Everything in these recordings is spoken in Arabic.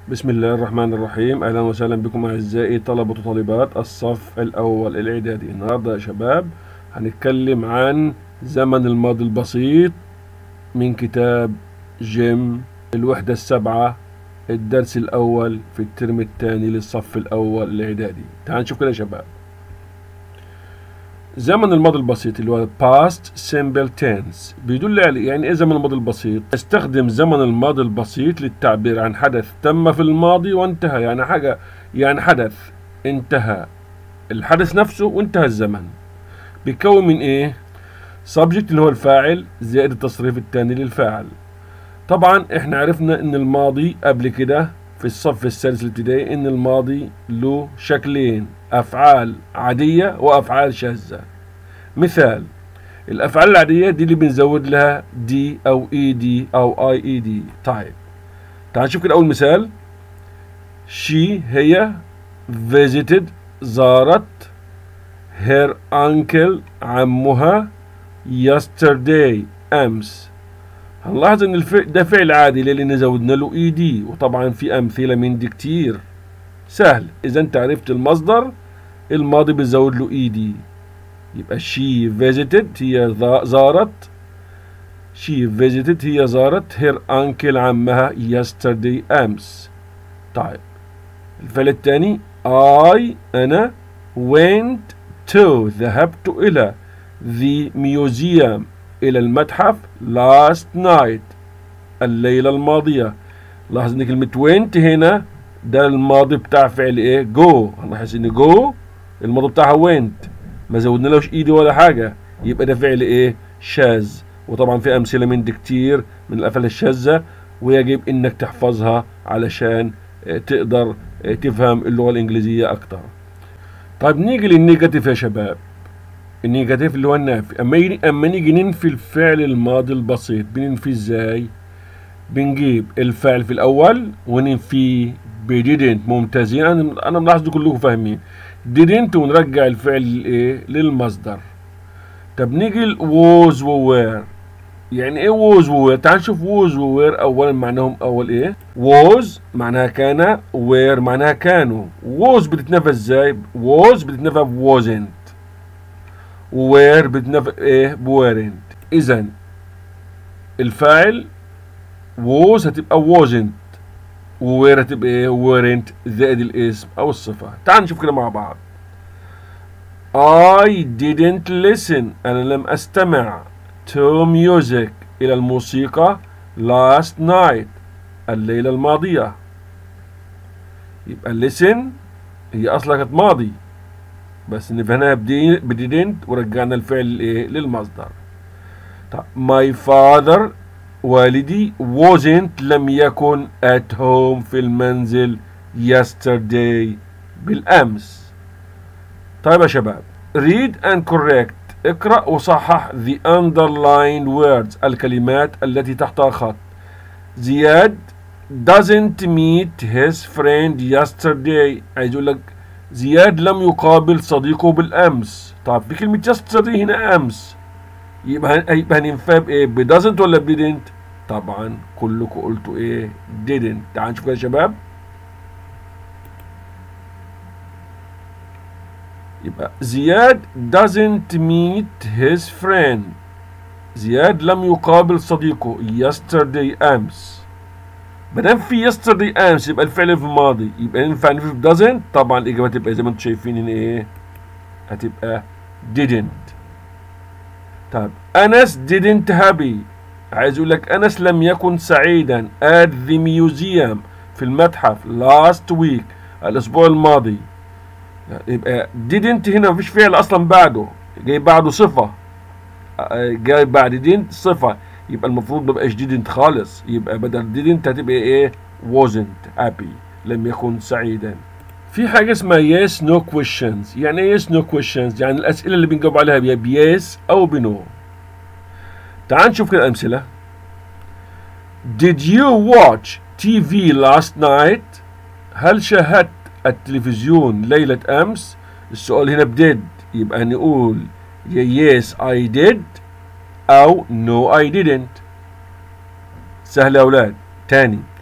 بسم الله الرحمن الرحيم. أهلا وسهلا بكم أعزائي طلبة وطالبات الصف الأول الإعدادي. النهاردة يا شباب هنتكلم عن زمن الماضي البسيط من كتاب جيم الوحدة السابعة، الدرس الأول في الترم الثاني للصف الأول الإعدادي. تعالوا نشوف كده يا شباب. زمن الماضي البسيط اللي هو past simple tense بيدل على يعني ايه زمن الماضي البسيط؟ استخدم زمن الماضي البسيط للتعبير عن حدث تم في الماضي وانتهى، يعني حاجة، يعني حدث انتهى الحدث نفسه وانتهى الزمن. بيكون من ايه؟ subject اللي هو الفاعل زائد التصريف الثاني للفاعل. طبعا احنا عرفنا ان الماضي قبل كده في الصف السادس الابتدائي ان الماضي له شكلين، افعال عادية وافعال شاذة. مثال: الافعال العادية دي اللي بنزود لها دي او اي دي او اي اي دي. طيب تعال نشوف كده اول مثال. she هي visited زارت her uncle عمها yesterday امس. هنلاحظ ان ده فعل عادي لان زودنا له اي دي، وطبعا في امثله من دي كتير. سهل، اذا انت عرفت المصدر الماضي بنزود له اي دي. يبقى she visited هي زارت، she visited هي زارت her uncle عمها yesterday امس. طيب الفعل الثاني أنا went to ذهبت إلى the museum إلى المتحف last night الليلة الماضية. لاحظ ان كلمة went هنا ده الماضي بتاع فعل ايه؟ go. هنلاحظ ان go الماضي بتاعها went، ما زودنالوش ايدي ولا حاجة، يبقى ده فعل ايه؟ شاذ. وطبعا في امثلة من دي كتير من الافعال الشاذة، ويجب انك تحفظها علشان تقدر تفهم اللغة الانجليزية اكتر. طيب نيجي للنيجاتيف يا شباب. النيجاتيف اللي هو النافي. اما نيجي ننفي الفعل الماضي البسيط بننفي ازاي؟ بنجيب الفعل في الاول وننفيه ب didn't. ممتازين، انا ملاحظ كلكم فاهمين. didn't ونرجع الفعل ايه؟ للمصدر. طب نيجي ل was و were. يعني ايه was و were؟ تعال نشوف was و were اولا معناهم اول ايه. was معناها كان، were معناها كانوا. was بتتنفى ازاي؟ was بتتنفى ب wasn't، و were بتتنفى ايه؟ ب weren't. اذا الفاعل was هتبقى wasn't، ووير هتبقى ايه؟ weren't زائد الاسم او الصفة. تعال نشوف كده مع بعض. I didn't listen انا لم استمع to music الى الموسيقى last night الليلة الماضية. يبقى listen هي اصلا كانت ماضي، بس نفهمها ب didn't ورجعنا الفعل ايه؟ للمصدر. طب my father والدي wasn't لم يكن at home في المنزل yesterday بالأمس. طيب يا شباب read and correct اقرأ وصحح the underlined words الكلمات التي تحتها خط. زياد doesn't meet his friend yesterday. عايز يقول لك زياد لم يقابل صديقه بالأمس. طيب في كلمة yesterday هنا أمس، يبقى هننفيها بايه؟ ب doesn't ولا ب didn't؟ طبعا كلكم قلتوا ايه؟ didn't. تعالوا نشوف كده يا شباب. يبقى زياد doesn't meet his friend. زياد لم يقابل صديقه yesterday امس. ما دام في yesterday امس يبقى الفعل في الماضي، يبقى ينفع نفي ب doesn't؟ طبعا الاجابه تبقى زي ما انتم شايفين هنا ايه؟ هتبقى didn't. طيب أنس didn't happy. عايز يقول لك أنس لم يكن سعيدا at the museum في المتحف last week الأسبوع الماضي. يبقى didn't هنا مفيش فعل أصلا بعده، جاي بعده صفة، جاي بعد didn't صفة، يبقى المفروض مبقاش didn't خالص، يبقى بدل didn't هتبقى إيه؟ wasn't happy لم يكن سعيدا. في حاجة اسمها yes no questions. يعني ايه yes no questions؟ يعني الأسئلة اللي بنجاوب عليها ب yes أو ب no. تعال نشوف كده أمثلة. Did you watch TV last night؟ هل شاهدت التلفزيون ليلة أمس؟ السؤال هنا بديد، يبقى نقول يا yes I did أو no I didn't. سهل يا أولاد. تاني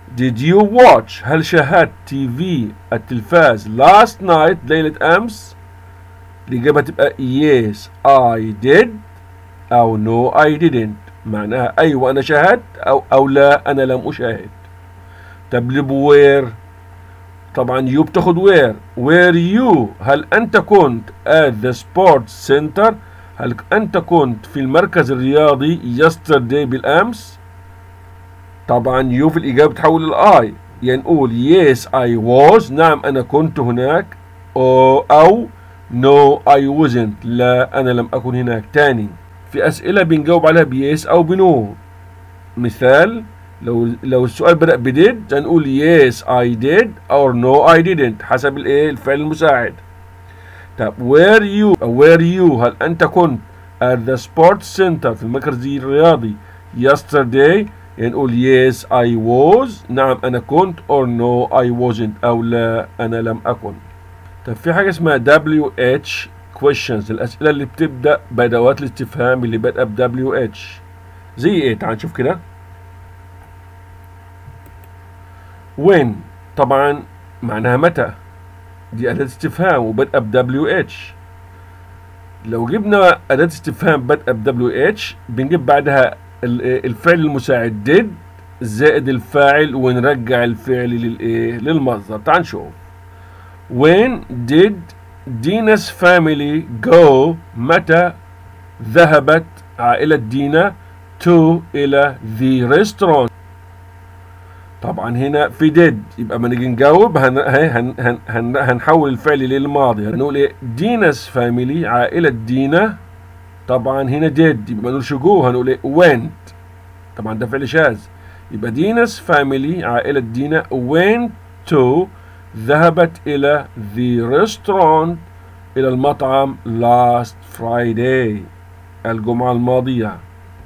Did you watch؟ هل شاهدت تي في التلفاز last night ليلة أمس؟ الإجابة تبقى yes I did أو no I didn't. معناها أيوة أنا شاهدت أو لا أنا لم أشاهد. طب where؟ طبعا you بتاخد where you؟ هل أنت كنت at the sports center؟ هل أنت كنت في المركز الرياضي yesterday بالأمس؟ طبعا you في الإجابة تحول للآي، يعني نقول yes I was نعم أنا كنت هناك، أو no I wasn't لا أنا لم أكن هناك. تاني في أسئلة بنجاوب عليها بيس أو بنو. مثال لو السؤال بدأ بديد هنقول yes I did or no I didn't حسب الفعل المساعد. طب where you هل أنت كنت at the sports center في المركز الرياضي yesterday؟ يعني نقول yes I was نعم أنا كنت or no I wasn't أو لا أنا لم أكن. طب في حاجة اسمها WH questions الأسئلة اللي بتبدأ بأدوات الاستفهام اللي بادئة ب WH. زي إيه؟ تعال نشوف كده. when طبعا معناها متى، دي أداة استفهام وبادئة ب WH. لو جبنا أداة استفهام بادئة ب WH بنجيب بعدها الفعل المساعد did زائد الفاعل ونرجع الفعل للمصدر. تعال نشوف. When did Dina's family go؟ متى ذهبت عائلة دينا to إلى the restaurant؟ طبعا هنا في did يبقى ما نيجي نجاوب هنحول الفعل للماضي. هنقول ايه؟ Dina's family عائلة دينا. طبعا هنا did يبقى ما نقولش go، هنقول ايه؟ went. طبعا ده فعل شاذ. يبقى Dina's family عائلة دينا went to ذهبت إلى the restaurant إلى المطعم last Friday الجمعة الماضية.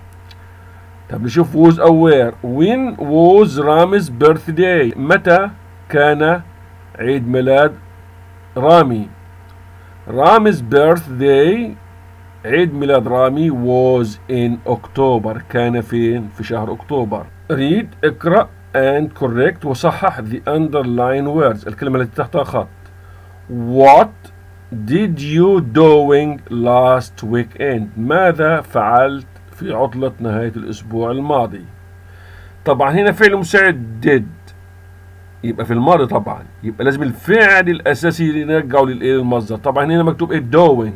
طب نشوف was أو where. when was رامز birthday؟ متى كان عيد ميلاد رامي؟ رامز birthday عيد ميلاد رامي was in October كان فين؟ في شهر أكتوبر. read اقرأ and correct وصحح the underline words الكلمة التي تحتها خط. what did you doing last weekend؟ ماذا فعلت في عطلة نهاية الأسبوع الماضي؟ طبعا هنا فعل مساعد did يبقى في الماضي، طبعا يبقى لازم الفعل الأساسي نرجعه للمصدر. طبعا هنا مكتوب ايه؟ doing.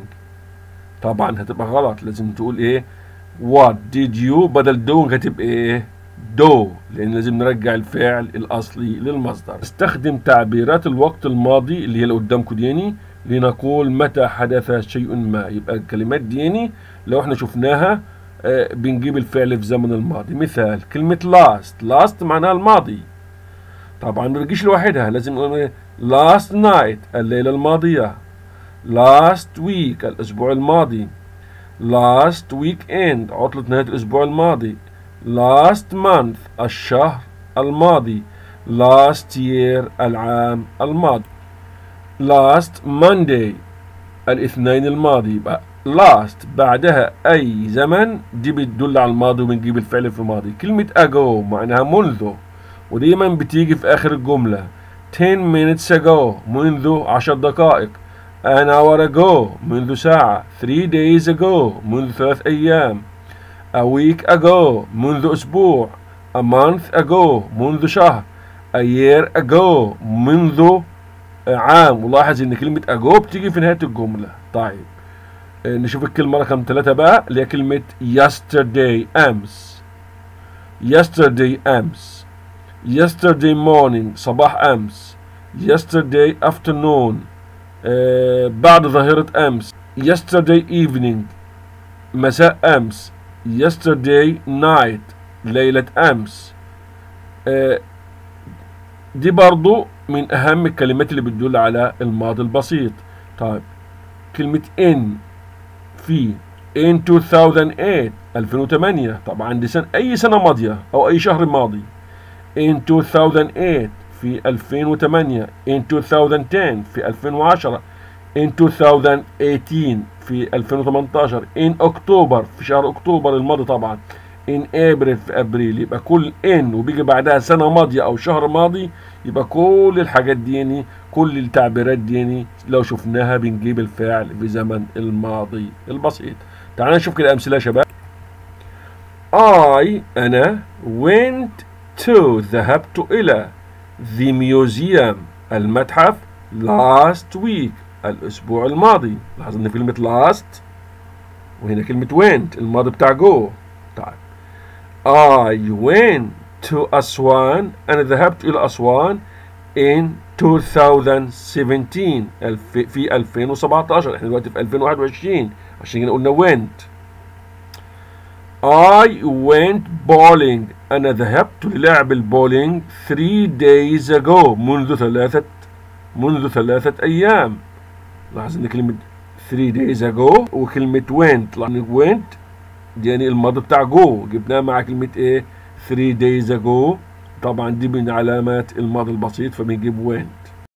طبعا هتبقى غلط، لازم تقول ايه؟ what did you بدل doing هتبقى ايه؟ do، لأن لازم نرجع الفعل الأصلي للمصدر. استخدم تعبيرات الوقت الماضي اللي هي اللي قدامكم ديني لنقول متى حدث شيء ما. يبقى الكلمات ديني لو احنا شفناها بنجيب الفعل في زمن الماضي. مثال كلمة last معناها الماضي، طبعا ما بتجيش لوحدها، لازم نقول last night الليلة الماضية، last week الأسبوع الماضي، last weekend عطلة نهاية الأسبوع الماضي، last month الشهر الماضي، last year العام الماضي، last Monday الاثنين الماضي. يبقى last بعدها أي زمن دي بتدل على الماضي وبنجيب الفعل في الماضي. كلمة ago معناها منذ ودايما بتيجي في آخر الجملة. 10 minutes ago منذ 10 دقائق. an hour ago منذ ساعة. 3 days ago منذ 3 أيام. a week ago منذ أسبوع. a month ago منذ شهر. a year ago منذ عام. ولاحظ ان كلمة ago بتيجي في نهاية الجملة. طيب نشوف الكلمة رقم 3 بقى اللي هي كلمة yesterday أمس. yesterday أمس. yesterday morning صباح أمس. yesterday afternoon بعد ظهيرة أمس. yesterday evening مساء أمس. yesterday night ليلة أمس. دي برضو من أهم الكلمات اللي بتدل على الماضي البسيط. طيب كلمة in في in 2008 2008 طبعا دي أي سنة ماضية أو أي شهر ماضي. in 2008 في 2008. in 2010 في 2010. in 2018 في 2018. in October في شهر أكتوبر الماضي طبعا. in April في ابريل، يبقى كل ان وبيجي بعدها سنه ماضيه او شهر ماضي، يبقى كل الحاجات دي كل التعبيرات دي لو شفناها بنجيب الفعل في زمن الماضي البسيط. تعالوا نشوف كده امثله يا شباب. أنا went to ذهبت إلى the museum المتحف last week الأسبوع الماضي. لاحظ إن كلمة last وهنا كلمة went الماضي بتاع go. طيب I went to أسوان أنا ذهبت إلى أسوان in 2017 في 2017. احنا دلوقتي في 2021 عشان كده قلنا went. I went bowling أنا ذهبت للعب البولينج 3 days ago منذ ثلاثة أيام. لاحظ إن كلمة 3 days ago وكلمة went، لأن went دي يعني الماضي بتاع go جبناها مع كلمة إيه 3 days ago، طبعا دي من علامات الماضي البسيط فبنجيب went.